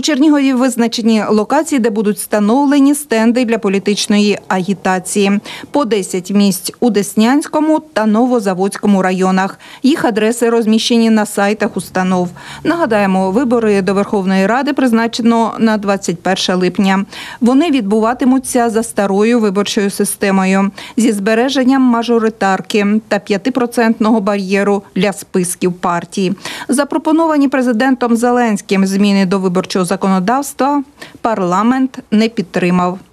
Чернігові визначені локації, де будуть встановлені стенди для політичної агітації. По 10 місць у Деснянському та Новозаводському районах. Їх адреси розміщені на сайтах установ. Нагадаємо, вибори до Верховної Ради призначено на 21 липня. Вони відбуватимуться за старою виборчою системою зі збереженням мажоритарки та 5% бар'єру для списків партій. Запропоновані президентом Зеленським зміни до виборчого законодавства парламент не підтримав.